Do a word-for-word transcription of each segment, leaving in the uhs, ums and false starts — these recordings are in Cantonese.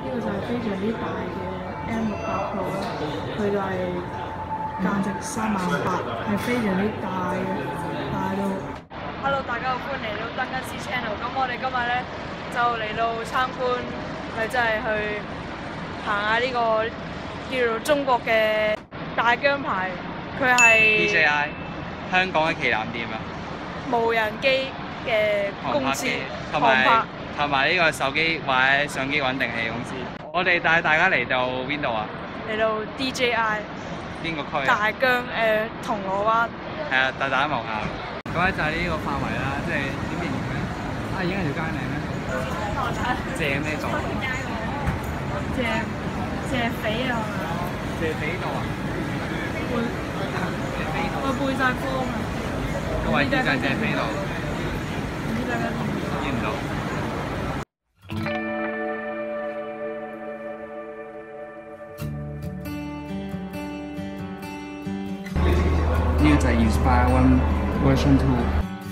呢個就係非常之大嘅 M 六百 Pro 啦，佢就係價值三萬八，係非常之大嘅，大到。Hello， 大家好，歡迎嚟到登吉斯 channel。咁我哋今日咧就嚟到參觀，咪即係去行下呢個叫做中國嘅大疆牌，佢係 D J I 香港嘅旗艦店啊， 無人機嘅公司， 同埋同埋呢個手機或者相機穩定器公司。我哋帶大家嚟到邊度啊？嚟到 D J I 邊個區？ 大疆誒銅鑼灣。 係啊，帶大家望下。咁咧就係呢個範圍啦，即係點形容咧？啊，已經係條街名咧。借咩座？ 借借匪啊！ 借匪度啊？ 背我背晒科啊！ 個位置就係借匪度。 唔知大家知唔知？ 知唔到。呢個就係 Inspire One Version Two，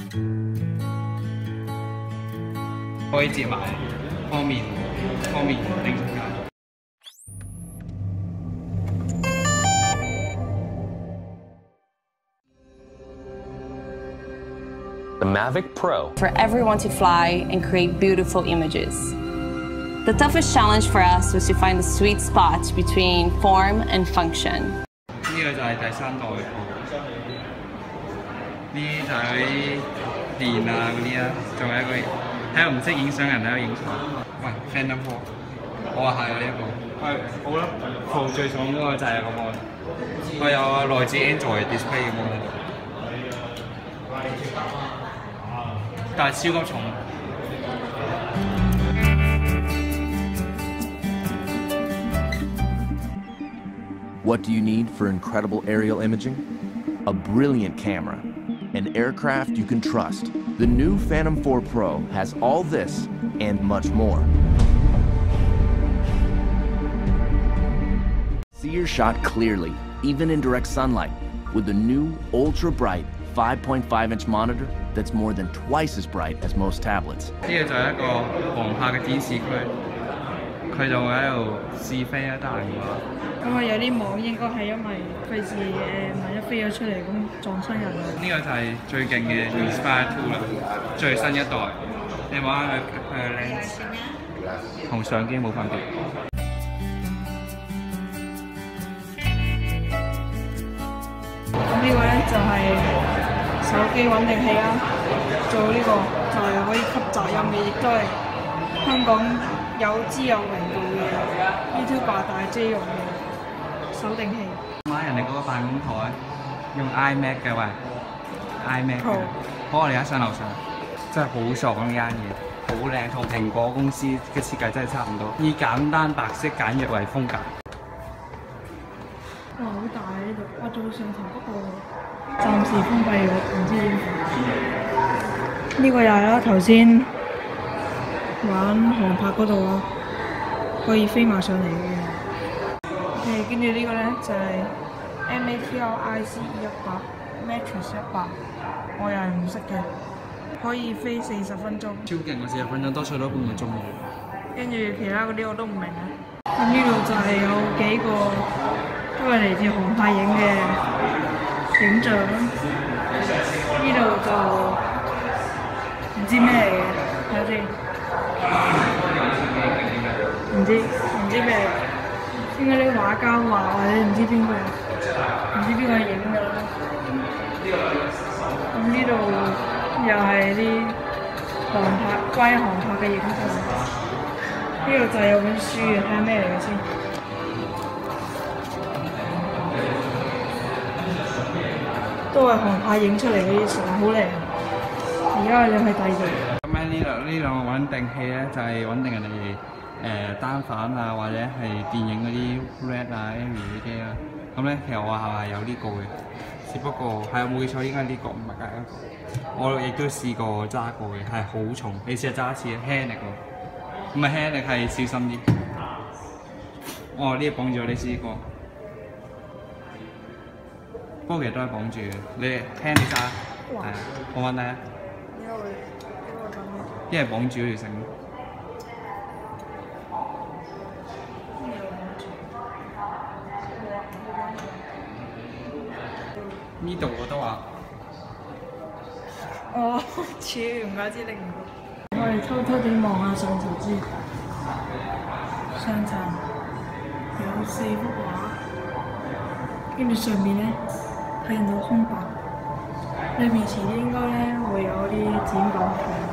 可以接埋方便方便拎出街。 The Mavic Pro. For everyone to fly and create beautiful images. The toughest challenge for us was to find the sweet spot between form and function. 呢個就係第三代嘅 Pro， 呢就係嗰啲電啊嗰啲啦，仲有一個喺度唔識影相人喺度影相。喂 ，Phantom Four， 我話係呢一個。係，我覺得 Pro 最重嗰個就係個 mon， 佢有內置 Android display 嘅 mon 喺度，但係超級重。 What do you need for incredible aerial imaging? A brilliant camera, an aircraft you can trust. The new Phantom Four Pro has all this and much more. See your shot clearly, even in direct sunlight, with the new ultra-bright five point five inch monitor that's more than twice as bright as most tablets. 呢個就係一個航拍嘅展示區，佢就會喺度試飛啊，得閒嘅話。 咁啊，有啲網應該係因為費事誒，萬一飛咗出嚟咁撞親人啊。 呢個就係最勁嘅 Inspire Two 啦，最新一代。你望下佢佢嘅 lens， 同相機冇分別。 咁呢個咧就係手機穩定器啦，做呢個就係可以吸雜音嘅，亦都係香港有知有名度嘅 YouTuber 大 J 用嘅手定器。 買人哋嗰個辦公台用 iMac 嘅喂 ，iMac 嘅，好，我哋而家上樓上，真係好爽呢間嘢，好靚，同蘋果公司嘅設計真係差唔多，以簡單白色簡約為風格。 哇，好大啊呢度！我做上頭嗰個暫時封閉咗，唔知點解。呢個又係啦，頭先玩航拍嗰度啊，可以飛埋上嚟嘅。誒，跟住呢個咧就係 M A T L I C E 一百 Matrix 一百，我又係唔識嘅，可以飛四十分鐘。 超勁喎！四十分鐘多數都半個鐘喎。 跟住其他嗰啲我都唔明啊。咁呢度就係有幾個都係嚟自航拍影嘅影像啦。呢度就唔知咩嚟嘅，睇下先。唔知唔知咩嚟？應該啲畫家畫或者唔知邊個，唔知邊個影㗎啦。咁呢度又係啲航拍關於航拍嘅影像。呢度就係有本書嘅，睇下咩嚟嘅先。都係航拍影出嚟嘅啲相，好靚。而家我哋去第二度。 咁咧呢兩呢兩個穩定器咧，就係穩定人哋誒單反啊，或者係電影嗰啲 Red 啊、Amy 嗰啲啦。咁咧其實我係有呢個嘅，只不過係我冇記錯應該係呢個，唔係隔一個。我亦都試過揸過嘅，係好重。你試下揸一次，輕力喎，唔係輕力係小心啲。哦，呢個綁住你試過。不過其實都係綁住嘅，你輕你揸，係啊，冇問題啊。 因為因為咁。 因為綁住嗰條繩。 呢度我都話。 哦，超唔怪之拎唔到。我哋偷偷地望下上層先，上層有四幅畫，跟住上面咧睇唔到空白，裏面遲啲應該咧會有啲展品鋪。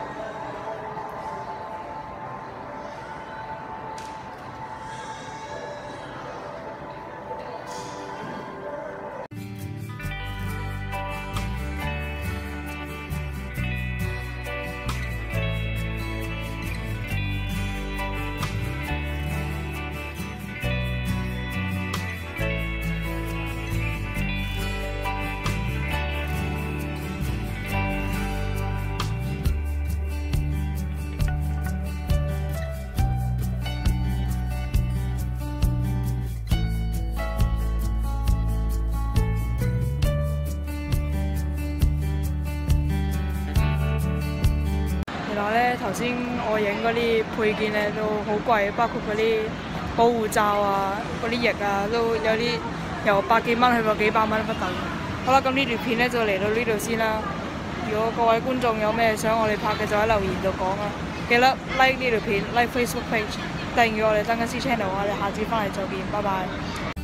原來咧頭先我影嗰啲配件咧都好貴，包括嗰啲保護罩啊、嗰啲翼啊，都有啲由百幾蚊去到幾百蚊不等。好啦，咁呢條片咧就嚟到呢度先啦。如果各位觀眾有咩想我哋拍嘅，就喺留言度講啊！記得 like 呢條片 ，like Facebook page，訂閱我哋登吉斯 channel，我哋下次翻嚟再見，拜拜。